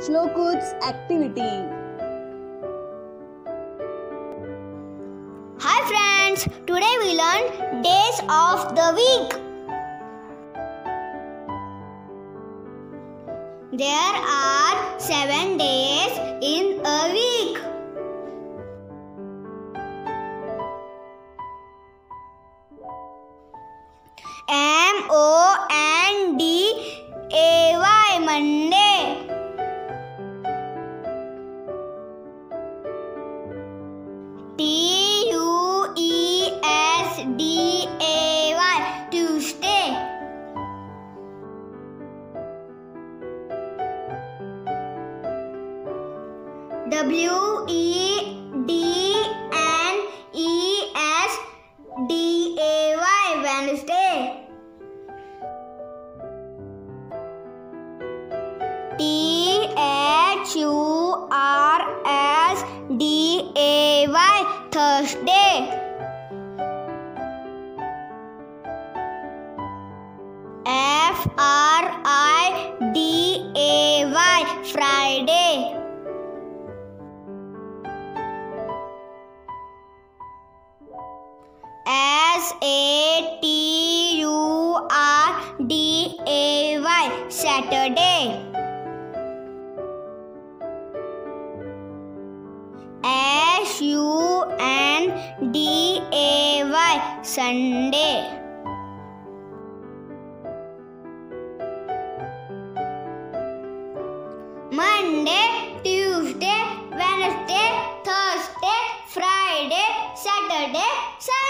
Shloku's activity. Hi friends, today we learn days of the week. There are 7 days in a week. Monday, Monday. Tuesday, Tuesday. Wednesday, Wednesday. Thursday. Friday. Saturday. Sunday. Monday, Tuesday, Wednesday, Thursday, Friday, Saturday, Sunday.